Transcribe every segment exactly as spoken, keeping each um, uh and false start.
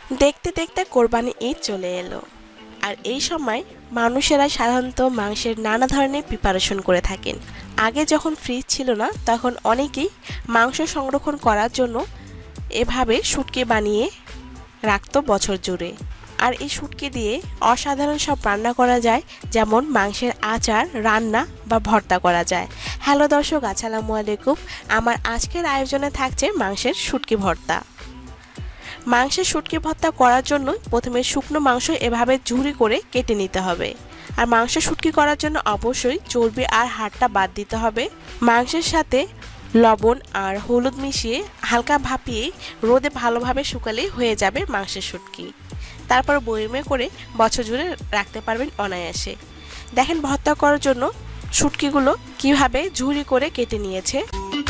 দেখতে দেখতে কোরবানি ঈদ চলে এলো, আর এই সময় মানুষেরা সাধারণত মাংসের নানা ধরনের প্রিপারেশন করে থাকেন। আগে যখন ফ্রিজ ছিল না তখন অনেকেই মাংস সংরক্ষণ করার জন্য এভাবে শুটকি বানিয়ে রাখতো বছর জুড়ে। আর এই শুটকি দিয়ে অসাধারণ সব রান্না করা যায়, যেমন মাংসের আচার, রান্না বা ভর্তা করা যায়। হ্যালো দর্শক, আসসালামু আলাইকুম। আমার আজকের আয়োজনে থাকছে মাংসের শুটকি ভর্তা। মাংসের শুটকি ভর্তা করার জন্য প্রথমে শুকনো মাংস এভাবে ঝুরি করে কেটে নিতে হবে। আর মাংস শুটকি করার জন্য অবশ্যই চর্বি আর হাড়টা বাদ দিতে হবে। মাংসের সাথে লবণ আর হলুদ মিশিয়ে হালকা ভাপিয়ে রোদে ভালোভাবে শুকালেই হয়ে যাবে মাংসের শুটকি। তারপর বয়মে করে বছর জুড়ে রাখতে পারবেন অনায়াসে। দেখেন ভর্তা করার জন্য শুটকিগুলো কিভাবে ঝুরি করে কেটে নিয়েছে।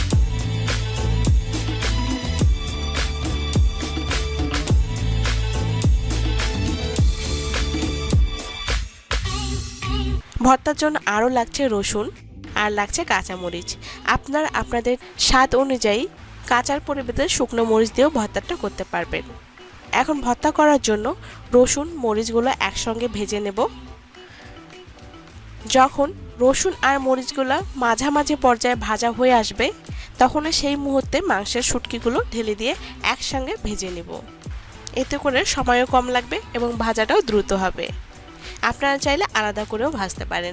ভর্তার জন্য আরও লাগছে রসুন আর লাগছে কাঁচামরিচ। আপনারা আপনাদের স্বাদ অনুযায়ী কাঁচার পরিবর্তে শুকনো মরিচ দিয়েও ভর্তাটা করতে পারবেন। এখন ভর্তা করার জন্য রসুন মরিচগুলো একসঙ্গে ভেজে নেব। যখন রসুন আর মরিচগুলো মাঝামাঝি পর্যায়ে ভাজা হয়ে আসবে, তখন সেই মুহূর্তে মাংসের শুটকিগুলো ঢেলে দিয়ে একসঙ্গে ভেজে নেব। এতে করে সময়ও কম লাগবে এবং ভাজাটাও দ্রুত হবে। আপনারা চাইলে আলাদা করেও ভাজতে পারেন।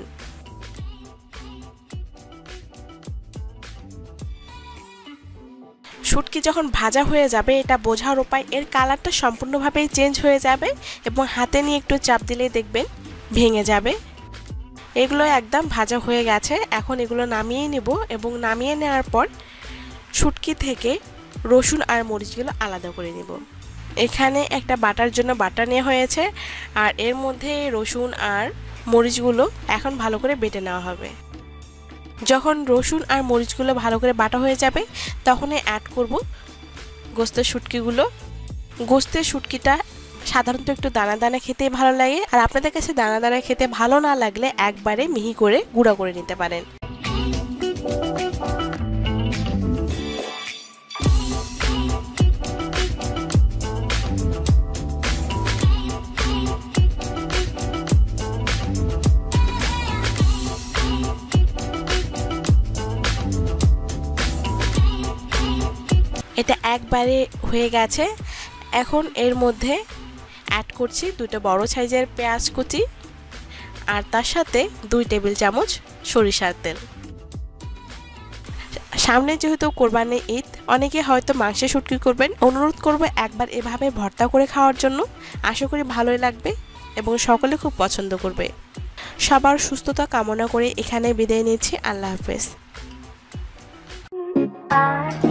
শুটকি যখন ভাজা হয়ে যাবে, এটা বোঝার উপায় এর কালারটা সম্পূর্ণভাবেই চেঞ্জ হয়ে যাবে এবং হাতে নিয়ে একটু চাপ দিলেই দেখবেন ভেঙে যাবে। এগুলো একদম ভাজা হয়ে গেছে। এখন এগুলো নামিয়ে নেব এবং নামিয়ে নেওয়ার পর শুটকি থেকে রসুন আর মরিচগুলো আলাদা করে নেব। এখানে একটা বাটার জন্য বাটা নেওয়া হয়েছে, আর এর মধ্যে রসুন আর মরিচগুলো এখন ভালো করে বেটে নেওয়া হবে। যখন রসুন আর মরিচগুলো ভালো করে বাটা হয়ে যাবে, তখনই অ্যাড করব গোস্তের শুটকিগুলো। গোস্তের শুটকিটা সাধারণত একটু দানা দানা খেতে ভালো লাগে, আর আপনাদের কাছে দানা দানা খেতে ভালো না লাগলে একবারে মিহি করে গুঁড়া করে নিতে পারেন। এটা একবারে হয়ে গেছে। এখন এর মধ্যে অ্যাড করছি দুটো বড় সাইজের পেঁয়াজ কুচি, আর তার সাথে দুই টেবিল চামচ সরিষার তেল। সামনে যেহেতু কোরবানি ঈদ, অনেকে হয়তো মাংসের শুটকি করবেন। অনুরোধ করব একবার এভাবে ভর্তা করে খাওয়ার জন্য। আশা করি ভালোই লাগবে এবং সকলে খুব পছন্দ করবে। সবার সুস্থতা কামনা করে এখানে বিদায় নিচ্ছি। আল্লাহ হাফেজ।